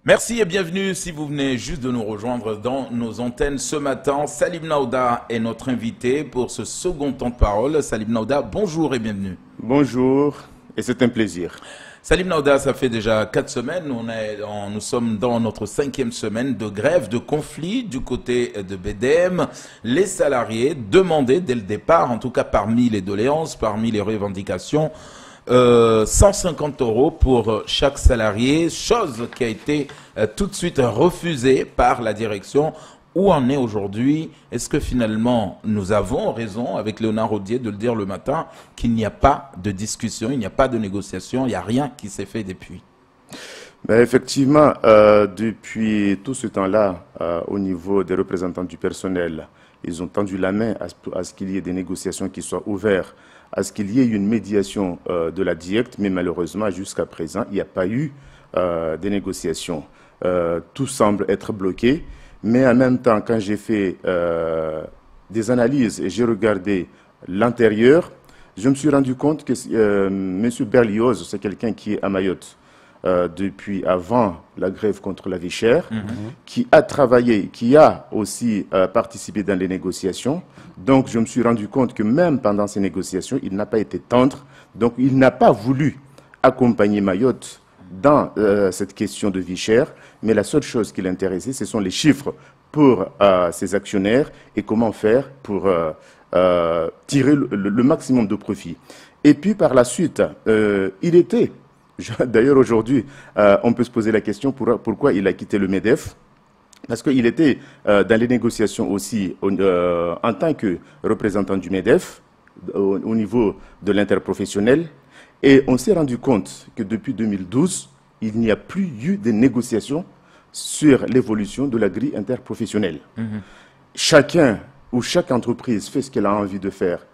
Merci et bienvenue si vous venez juste de nous rejoindre dans nos antennes ce matin. Salim Naouda est notre invité pour ce second temps de parole. Salim Naouda, bonjour et bienvenue. Bonjour et c'est un plaisir. Salim Naouda, ça fait déjà 4 semaines, nous sommes dans notre 5e semaine de grève, de conflit du côté de BDM. Les salariés demandaient dès le départ, en tout cas parmi les doléances, parmi les revendications, 150 € pour chaque salarié, chose qui a été tout de suite refusée par la direction. Où en est aujourd'hui? Est-ce que finalement nous avons raison avec Léonard Rodier de le dire le matin qu'il n'y a pas de discussion, il n'y a pas de négociation, il n'y a rien qui s'est fait depuis? Ben effectivement, depuis tout ce temps-là, au niveau des représentants du personnel, ils ont tendu la main à ce qu'il y ait des négociations qui soient ouvertes, à ce qu'il y ait une médiation de la DIECT, mais malheureusement, jusqu'à présent, il n'y a pas eu des négociations. Tout semble être bloqué, mais en même temps, quand j'ai fait des analyses et j'ai regardé l'intérieur, je me suis rendu compte que M. Berlioz, c'est quelqu'un qui est à Mayotte depuis avant la grève contre la vie chère, qui a travaillé, qui a aussi participé dans les négociations. Donc, je me suis rendu compte que même pendant ces négociations, il n'a pas été tendre. Donc, il n'a pas voulu accompagner Mayotte dans cette question de vie chère. Mais la seule chose qui l'intéressait, ce sont les chiffres pour ses actionnaires et comment faire pour tirer le maximum de profit. Et puis, par la suite, il était... D'ailleurs, aujourd'hui, on peut se poser la question pourquoi il a quitté le MEDEF. Parce qu'il était dans les négociations aussi en tant que représentant du MEDEF au niveau de l'interprofessionnel. Et on s'est rendu compte que depuis 2012, il n'y a plus eu de négociations sur l'évolution de la grille interprofessionnelle. Chacun ou chaque entreprise fait ce qu'elle a envie de faire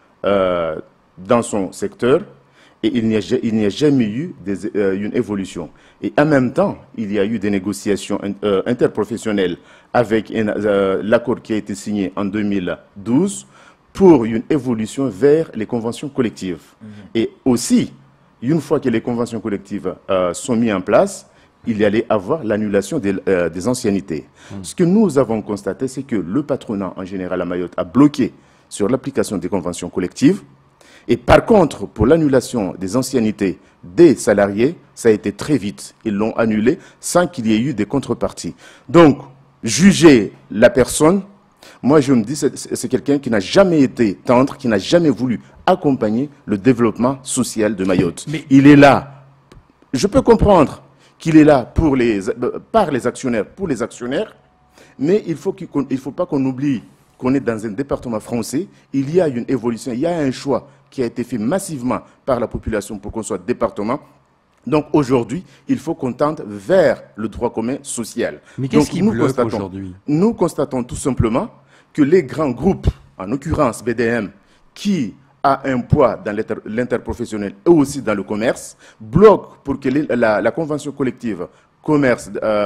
dans son secteur. Et il n'y a jamais eu une évolution. Et en même temps, il y a eu des négociations interprofessionnelles avec l'accord qui a été signé en 2012 pour une évolution vers les conventions collectives. Et aussi, une fois que les conventions collectives sont mises en place, il y allait avoir l'annulation des anciennités. Ce que nous avons constaté, c'est que le patronat en général à Mayotte a bloqué sur l'application des conventions collectives. Et par contre, pour l'annulation des anciennités des salariés, ça a été très vite. Ils l'ont annulé sans qu'il y ait eu des contreparties. Donc, juger la personne, moi je me dis c'est quelqu'un qui n'a jamais été tendre, qui n'a jamais voulu accompagner le développement social de Mayotte. Mais il est là. Je peux comprendre qu'il est là par les actionnaires, pour les actionnaires, mais il ne faut pas qu'on oublie qu'on est dans un département français. Il y a une évolution, il y a un choix qui a été fait massivement par la population pour qu'on soit département. Donc aujourd'hui, il faut qu'on tente vers le droit commun social. Mais qu'est-ce qui bloque aujourd'hui? Nous constatons tout simplement que les grands groupes, en l'occurrence BDM, qui a un poids dans l'interprofessionnel et aussi dans le commerce, bloquent pour que la convention collective commerce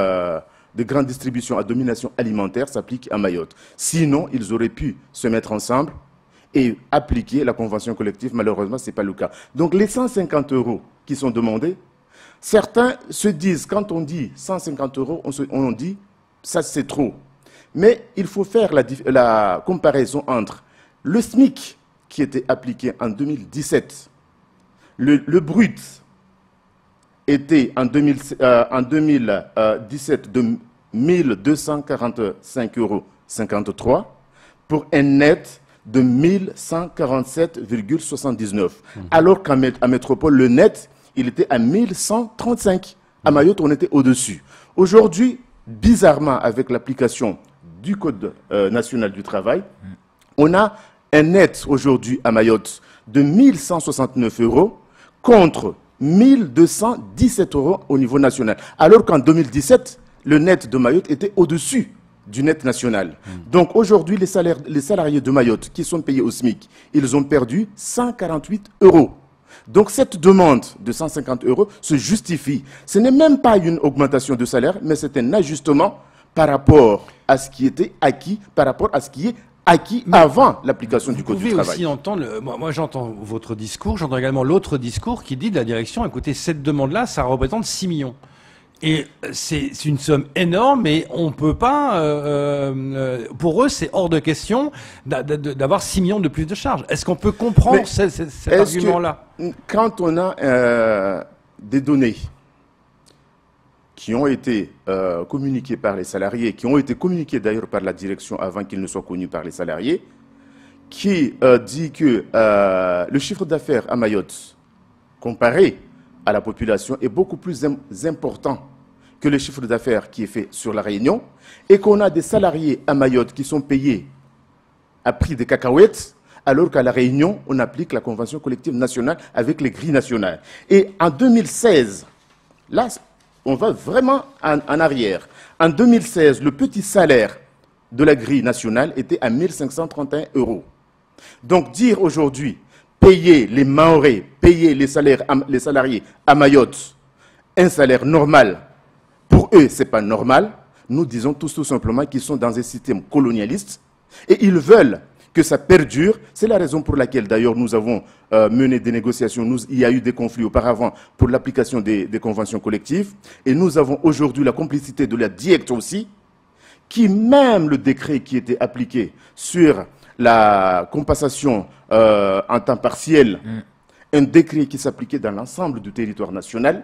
de grande distribution à domination alimentaire s'applique à Mayotte. Sinon, ils auraient pu se mettre ensemble et appliquer la convention collective. Malheureusement, ce n'est pas le cas. Donc, les 150 € qui sont demandés, certains se disent, quand on dit 150 €, on dit, ça c'est trop. Mais il faut faire la comparaison entre le SMIC qui était appliqué en 2017, le brut était en 2017 de 1245,53 € pour un net de 1147,79. Alors qu'à métropole, le net, il était à 1135. À Mayotte, on était au-dessus. Aujourd'hui, bizarrement, avec l'application du Code national du travail, on a un net aujourd'hui à Mayotte de 1169 € contre 1217 € au niveau national. Alors qu'en 2017, le net de Mayotte était au-dessus du net national. Donc aujourd'hui, les salariés de Mayotte qui sont payés au SMIC, ils ont perdu 148 €. Donc cette demande de 150 € se justifie. Ce n'est même pas une augmentation de salaire, mais c'est un ajustement par rapport à ce qui était acquis, par rapport à ce qui est acquis avant l'application du Code du travail. Vous pouvez aussi entendre, moi j'entends votre discours, j'entends également l'autre discours qui dit de la direction, écoutez, cette demande-là, ça représente 6 millions. Et c'est une somme énorme, mais on peut pas. Pour eux, c'est hors de question d'avoir 6 millions de plus de charges. Est-ce qu'on peut comprendre cet argument-là? Quand on a des données qui ont été communiquées par les salariés, qui ont été communiquées d'ailleurs par la direction avant qu'ils ne soient connus par les salariés, qui dit que le chiffre d'affaires à Mayotte, comparé à la population, est beaucoup plus important que le chiffre d'affaires qui est fait sur la Réunion, et qu'on a des salariés à Mayotte qui sont payés à prix de cacahuètes, alors qu'à la Réunion, on applique la convention collective nationale avec les grilles nationales. Et en 2016, là, on va vraiment en arrière. En 2016, le petit salaire de la grille nationale était à 1 531 €. Donc dire aujourd'hui, payer les Mahorais, payer les salariés à Mayotte, un salaire normal, pour eux, ce n'est pas normal. Nous disons tout simplement qu'ils sont dans un système colonialiste et ils veulent que ça perdure. C'est la raison pour laquelle, d'ailleurs, nous avons mené des négociations. Il y a eu des conflits auparavant pour l'application des conventions collectives. Et nous avons aujourd'hui la complicité de la DIECT aussi, qui, même le décret qui était appliqué sur la compensation en temps partiel, un décret qui s'appliquait dans l'ensemble du territoire national,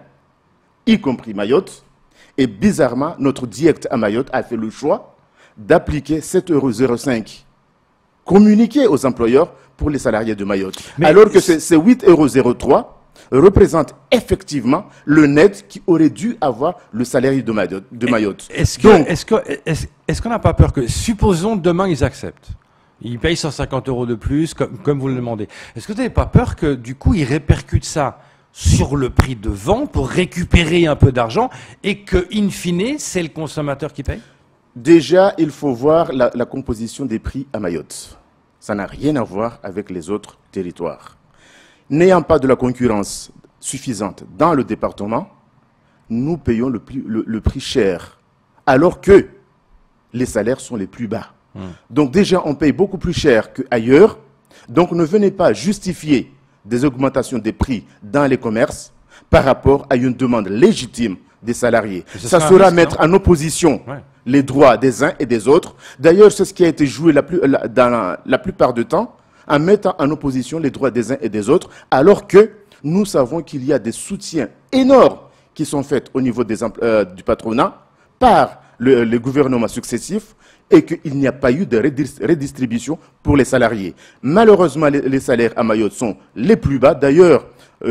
y compris Mayotte. Et bizarrement, notre DIECT à Mayotte a fait le choix d'appliquer 7,05 € communiqués aux employeurs pour les salariés de Mayotte. Mais alors que ces 8,03 € représentent effectivement le net qui aurait dû avoir le salarié de Mayotte. Est-ce qu'on n'a pas peur que, supposons demain ils acceptent, ils payent 150 € de plus, comme vous le demandez. Est-ce que vous n'avez pas peur que, du coup, ils répercutent ça sur le prix de vente pour récupérer un peu d'argent et que, in fine, c'est le consommateur qui paye? Déjà, il faut voir la composition des prix à Mayotte. Ça n'a rien à voir avec les autres territoires. N'ayant pas de la concurrence suffisante dans le département, nous payons le prix cher, alors que les salaires sont les plus bas. Donc déjà, on paye beaucoup plus cher qu'ailleurs. Donc ne venez pas justifier des augmentations des prix dans les commerces par rapport à une demande légitime des salariés. Ça sera mettre en opposition les droits des uns et des autres. D'ailleurs, c'est ce qui a été joué dans la plupart du temps, en mettant en opposition les droits des uns et des autres, alors que nous savons qu'il y a des soutiens énormes qui sont faits au niveau du patronat par les gouvernements successifs et qu'il n'y a pas eu de redistribution pour les salariés. Malheureusement, les salaires à Mayotte sont les plus bas. D'ailleurs,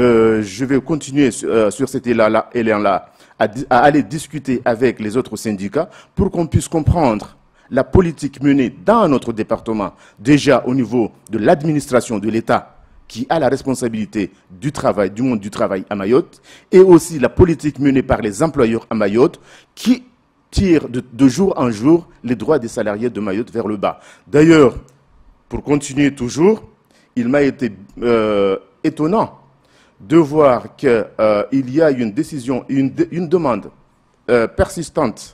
je vais continuer sur cet élan-là à aller discuter avec les autres syndicats pour qu'on puisse comprendre la politique menée dans notre département, déjà au niveau de l'administration de l'État, qui a la responsabilité du travail, du monde du travail à Mayotte, et aussi la politique menée par les employeurs à Mayotte, qui tire de jour en jour les droits des salariés de Mayotte vers le bas. D'ailleurs, pour continuer toujours, il m'a été étonnant de voir qu'il y a une décision, une demande persistante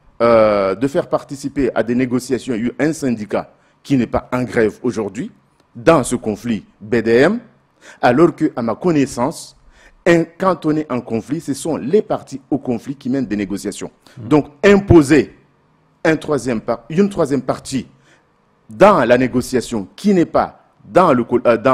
de faire participer à des négociations un syndicat qui n'est pas en grève aujourd'hui dans ce conflit BDM, alors qu'à ma connaissance, quand on est en conflit, ce sont les parties au conflit qui mènent des négociations. Donc, imposer une troisième partie dans la négociation qui n'est pas dans le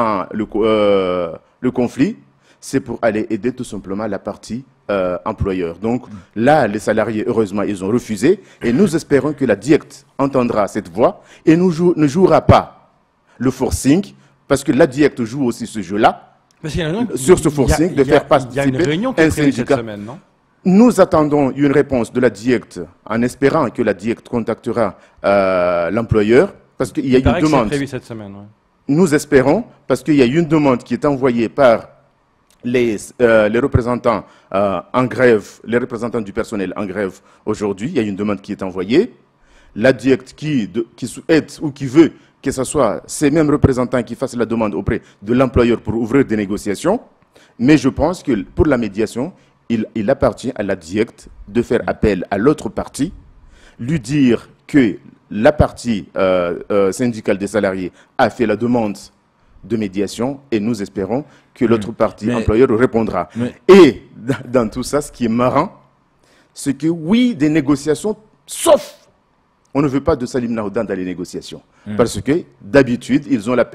conflit, c'est pour aller aider tout simplement la partie employeur. Donc là, les salariés, heureusement, ils ont refusé et nous espérons que la DIECT entendra cette voix et ne jouera pas le forcing, parce que la DIECT joue aussi ce jeu-là. Sur ce forcing, de faire participer un syndicat cette semaine, non? Nous attendons une réponse de la DIECT en espérant que la DIECT contactera l'employeur, parce qu'il y a une demande. Prévu cette semaine, ouais. Nous espérons, parce qu'il y a une demande qui est envoyée par les représentants en grève, les représentants du personnel en grève aujourd'hui. Il y a une demande qui est envoyée. La DIECT qui souhaite ou qui veut que ce soit ces mêmes représentants qui fassent la demande auprès de l'employeur pour ouvrir des négociations. Mais je pense que pour la médiation, il appartient à la DIECT de faire appel à l'autre partie, lui dire que la partie syndicale des salariés a fait la demande de médiation et nous espérons que l'autre partie employeur répondra. Et dans tout ça, ce qui est marrant, c'est que oui, des négociations, sauf on ne veut pas de Salim Naoudan dans les négociations. Parce que d'habitude,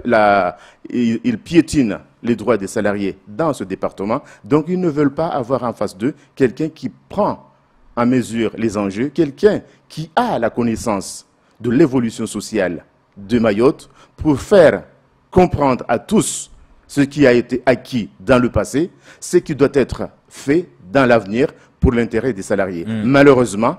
ils piétinent les droits des salariés dans ce département. Donc, ils ne veulent pas avoir en face d'eux quelqu'un qui prend en mesure les enjeux, quelqu'un qui a la connaissance de l'évolution sociale de Mayotte pour faire comprendre à tous ce qui a été acquis dans le passé, ce qui doit être fait dans l'avenir pour l'intérêt des salariés. Malheureusement,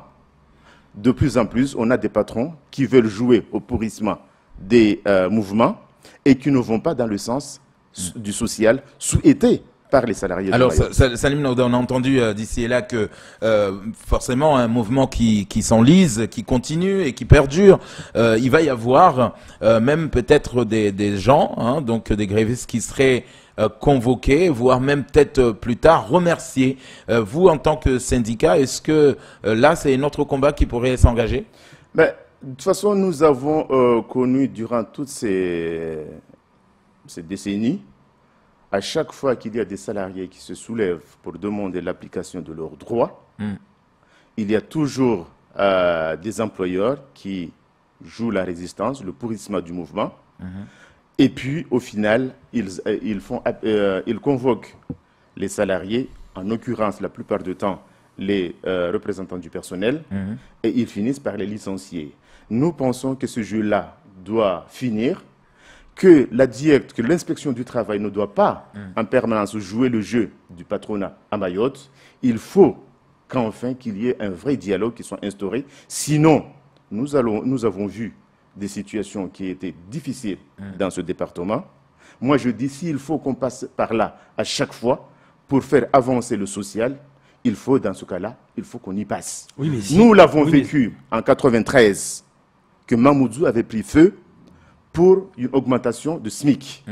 de plus en plus, on a des patrons qui veulent jouer au pourrissement des mouvements et qui ne vont pas dans le sens du social souhaité par les salariés. Alors, Salim Naouda, on a entendu d'ici et là que forcément un mouvement qui s'enlise, qui continue et qui perdure, il va y avoir même peut-être des gens, hein, donc des grévistes qui seraient convoqués, voire même peut-être plus tard remerciés. Vous, en tant que syndicat, est-ce que là, c'est notre combat qui pourrait s'engager? De toute façon, nous avons connu durant toutes ces décennies, à chaque fois qu'il y a des salariés qui se soulèvent pour demander l'application de leurs droits, il y a toujours des employeurs qui jouent la résistance, le pourrissement du mouvement. Et puis, au final, ils convoquent les salariés, en l'occurrence, la plupart du temps, les représentants du personnel, et ils finissent par les licencier. Nous pensons que ce jeu-là doit finir, que l'inspection du travail ne doit pas en permanence jouer le jeu du patronat à Mayotte. Il faut qu'enfin qu'il y ait un vrai dialogue qui soit instauré. Sinon, nous avons vu des situations qui étaient difficiles dans ce département. Moi, je dis, s'il faut qu'on passe par là à chaque fois pour faire avancer le social, il faut, dans ce cas-là, il faut qu'on y passe. Oui, mais nous l'avons vécu en 93, que Mamoudzou avait pris feu pour une augmentation de SMIC.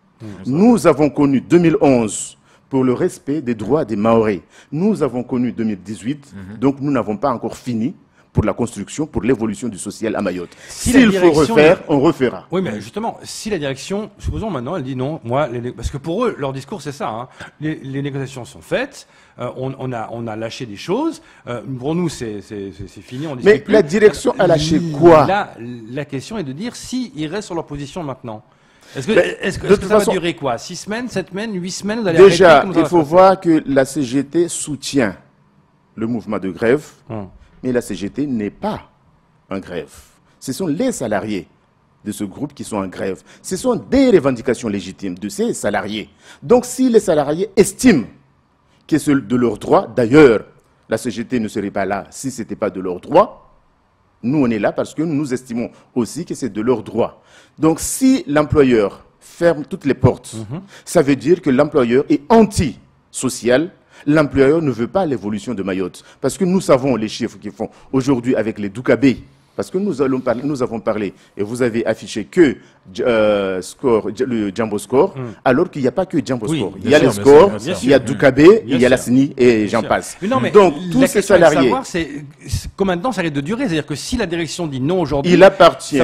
Nous avons connu 2011 pour le respect des droits des Mahorais. Nous avons connu 2018, donc nous n'avons pas encore fini pour la construction, pour l'évolution du social à Mayotte. S'il faut refaire, on refera. Oui, mais justement, si la direction, supposons maintenant, elle dit non, parce que pour eux, leur discours, c'est ça. Hein, les négociations sont faites, on a lâché des choses. Pour nous, c'est fini. On mais plus. La direction a lâché quoi? Là, la question est de dire s'ils restent sur leur position maintenant. Est-ce que ça va durer quoi? 6 semaines, 7 semaines, 8 semaines? Déjà, il faut voir que la CGT soutient le mouvement de grève. Mais la CGT n'est pas en grève. Ce sont les salariés de ce groupe qui sont en grève. Ce sont des revendications légitimes de ces salariés. Donc si les salariés estiment que c'est de leur droit, d'ailleurs, la CGT ne serait pas là si ce n'était pas de leur droit, nous on est là parce que nous estimons aussi que c'est de leur droit. Donc si l'employeur ferme toutes les portes, ça veut dire que l'employeur est anti-social. L'employeur ne veut pas l'évolution de Mayotte. Parce que nous savons les chiffres qu'ils font aujourd'hui avec les Doukabé. Parce que nous avons parlé, et vous avez affiché que le Jambo Score, alors qu'il n'y a pas que Jambo Score. Il y a les scores, il y a Doukabé, il y a la SNI, et j'en passe. Mais donc, tous ces salariés... c'est combien de temps ça risque de durer? C'est-à-dire que si la direction dit non aujourd'hui... Il appartient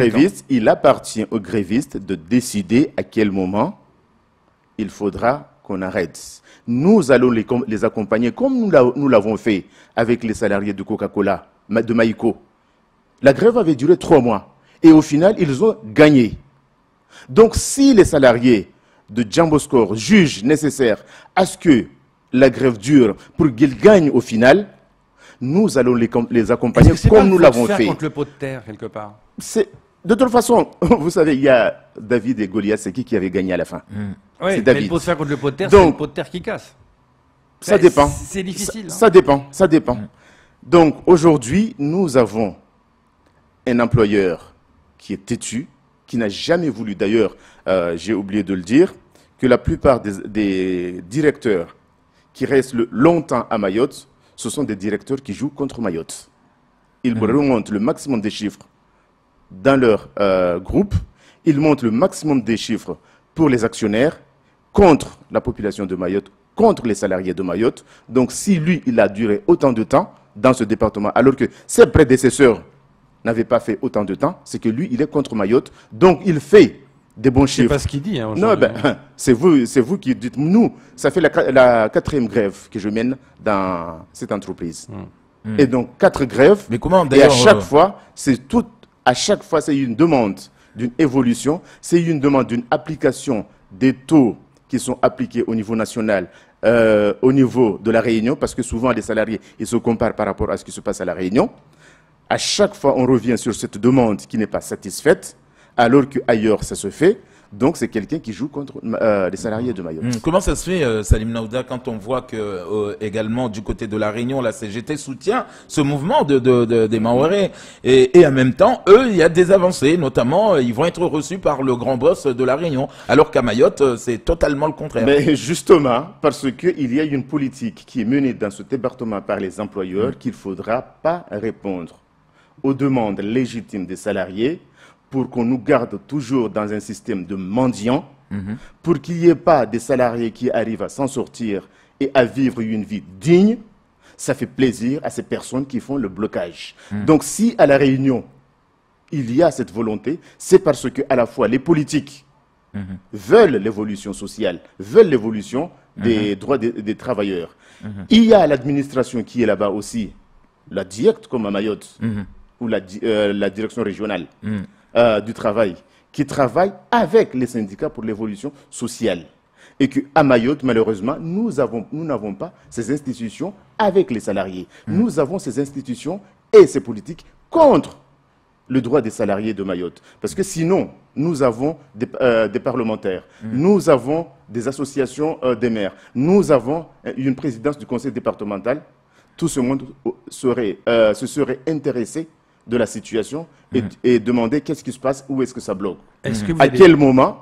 aux grévistes de décider à quel moment il faudra qu'on arrête. Nous allons les accompagner comme nous l'avons fait avec les salariés de Coca-Cola, de Maïko. La grève avait duré 3 mois et au final, ils ont gagné. Donc, si les salariés de Jambo Score jugent nécessaire à ce que la grève dure pour qu'ils gagnent au final, nous allons les accompagner comme nous l'avons fait. C'est contre le pot de terre, quelque part. De toute façon, vous savez, il y a David et Goliath, c'est qui avait gagné à la fin? Oui, c'est David. Mais pour se faire contre le pot de terre, c'est le pot de terre qui casse. Ça dépend. C'est difficile. Ça dépend. Donc, aujourd'hui, nous avons un employeur qui est têtu, qui n'a jamais voulu, d'ailleurs, j'ai oublié de le dire, que la plupart des directeurs qui restent longtemps à Mayotte, ce sont des directeurs qui jouent contre Mayotte. Ils remontent le maximum des chiffres dans leur groupe, ils montrent le maximum des chiffres pour les actionnaires, contre la population de Mayotte, contre les salariés de Mayotte. Donc si lui, il a duré autant de temps dans ce département, alors que ses prédécesseurs n'avaient pas fait autant de temps, c'est que lui, il est contre Mayotte. Donc il fait des bons chiffres. C'est pas ce qu'il dit. Hein, non, c'est vous qui dites. Nous, ça fait la 4e grève que je mène dans cette entreprise. Et donc 4 grèves. Mais comment Et à d'ailleurs chaque fois, c'est une demande d'une évolution, c'est une demande d'une application des taux qui sont appliqués au niveau national, au niveau de la Réunion, parce que souvent les salariés, ils se comparent par rapport à ce qui se passe à la Réunion. À chaque fois, on revient sur cette demande qui n'est pas satisfaite, alors qu'ailleurs, ça se fait. Donc, c'est quelqu'un qui joue contre les salariés de Mayotte. Comment ça se fait, Salim Naouda, quand on voit que également du côté de la Réunion, la CGT soutient ce mouvement des Maoré et en même temps, eux, il y a des avancées, notamment, ils vont être reçus par le grand boss de la Réunion, alors qu'à Mayotte, c'est totalement le contraire. Mais justement, parce qu'il y a une politique qui est menée dans ce département par les employeurs qu'il ne faudra pas répondre aux demandes légitimes des salariés pour qu'on nous garde toujours dans un système de mendiants, pour qu'il n'y ait pas des salariés qui arrivent à s'en sortir et à vivre une vie digne. Ça fait plaisir à ces personnes qui font le blocage. Donc si à La Réunion, il y a cette volonté, c'est parce que à la fois les politiques veulent l'évolution sociale, veulent l'évolution des droits des travailleurs. Il y a l'administration qui est là-bas aussi, la DIECT comme à Mayotte, ou la direction régionale du travail, qui travaille avec les syndicats pour l'évolution sociale. Et qu'à Mayotte, malheureusement, nous n'avons pas ces institutions avec les salariés. Nous avons ces institutions et ces politiques contre le droit des salariés de Mayotte. Parce que sinon, nous avons des parlementaires, nous avons des associations des maires, nous avons une présidence du conseil départemental. Tout ce monde se serait intéressé de la situation et demander qu'est-ce qui se passe, où est-ce que ça bloque. À quel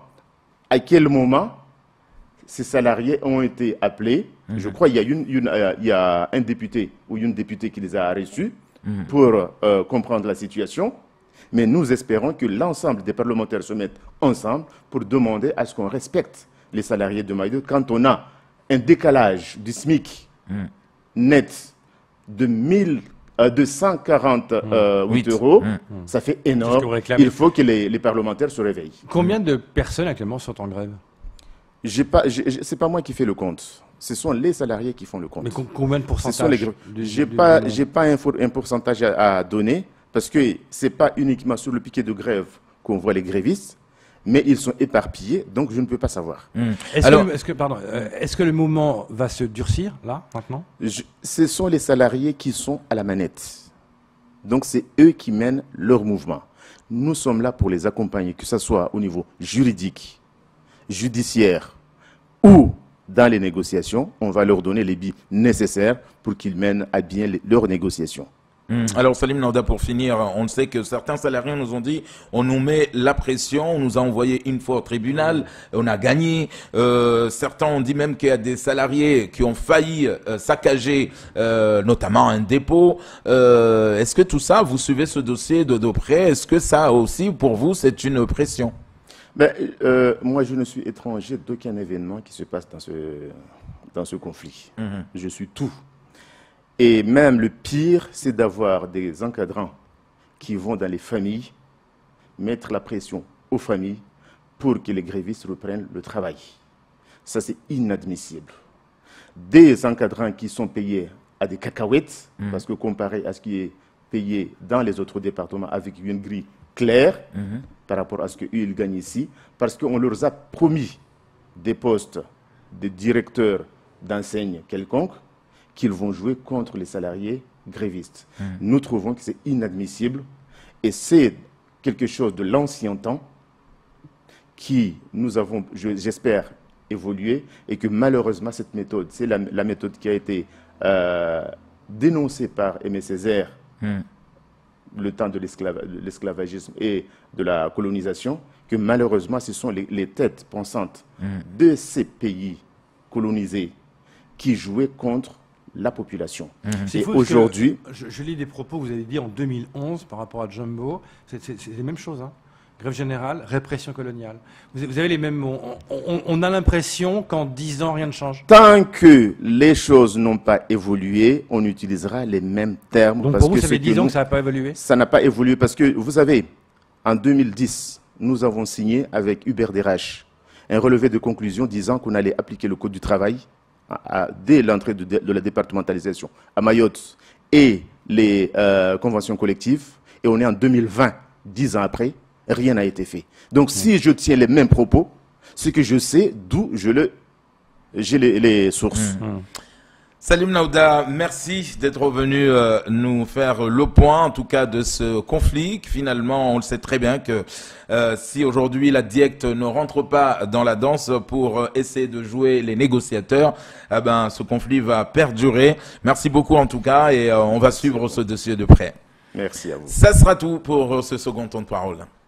moment ces salariés ont été appelés. Je crois qu'il y a un député ou une députée qui les a reçus pour comprendre la situation. Mais nous espérons que l'ensemble des parlementaires se mettent ensemble pour demander à ce qu'on respecte les salariés de Mayotte. Quand on a un décalage du SMIC net de 148 euros, ça fait énorme. Il faut que les parlementaires se réveillent. Combien de personnes actuellement sont en grève? C'est pas moi qui fais le compte. Ce sont les salariés qui font le compte. Mais combien de pourcentage? J'ai pas un pourcentage à donner parce que c'est pas uniquement sur le piquet de grève qu'on voit les grévistes, mais ils sont éparpillés, donc je ne peux pas savoir. Est-ce que le mouvement va se durcir, là, maintenant? Ce sont les salariés qui sont à la manette. Donc c'est eux qui mènent leur mouvement. Nous sommes là pour les accompagner, que ce soit au niveau juridique, judiciaire ou dans les négociations. On va leur donner les billes nécessaires pour qu'ils mènent à bien leurs négociations. Alors Salim Naouda, pour finir, on sait que certains salariés nous ont dit on nous met la pression, on nous a envoyé une fois au tribunal, on a gagné. Certains ont dit même qu'il y a des salariés qui ont failli saccager notamment un dépôt. Est-ce que tout ça, vous suivez ce dossier de près? Est-ce que ça aussi, pour vous, c'est une pression? Moi, je ne suis étranger d'aucun événement qui se passe dans ce conflit. Je suis tout. Et même le pire, c'est d'avoir des encadrants qui vont dans les familles mettre la pression aux familles pour que les grévistes reprennent le travail. Ça, c'est inadmissible. Des encadrants qui sont payés à des cacahuètes, parce que comparé à ce qui est payé dans les autres départements avec une grille claire par rapport à ce qu'ils gagnent ici, parce qu'on leur a promis des postes de directeurs d'enseigne quelconque, qu'ils vont jouer contre les salariés grévistes. Nous trouvons que c'est inadmissible et c'est quelque chose de l'ancien temps qui, nous avons, j'espère, évolué et que malheureusement cette méthode, c'est la méthode qui a été dénoncée par Aimé Césaire le temps de l'esclavagisme et de la colonisation, que malheureusement ce sont les têtes pensantes de ces pays colonisés qui jouaient contre la population. Et aujourd'hui... Je lis des propos que vous avez dit en 2011 par rapport à Jumbo. C'est les mêmes choses. Hein. Grève générale, répression coloniale. Vous avez les mêmes mots. On a l'impression qu'en 10 ans, rien ne change. Tant que les choses n'ont pas évolué, on utilisera les mêmes termes. Donc pour vous, ça fait 10 ans que ça n'a pas évolué? Ça n'a pas évolué parce que, vous savez, en 2010, nous avons signé avec Hubert Derache un relevé de conclusion disant qu'on allait appliquer le Code du travail dès l'entrée de la départementalisation à Mayotte et les conventions collectives et on est en 2020, 10 ans après, rien n'a été fait. Donc si je tiens les mêmes propos, c'est que je sais d'où j'ai les sources. Salim Naouda, merci d'être venu nous faire le point, en tout cas, de ce conflit. Finalement, on le sait très bien que si aujourd'hui la DIECT ne rentre pas dans la danse pour essayer de jouer les négociateurs, eh ben, ce conflit va perdurer. Merci beaucoup en tout cas et on va suivre ce dossier de près. Merci à vous. Ça sera tout pour ce second temps de parole.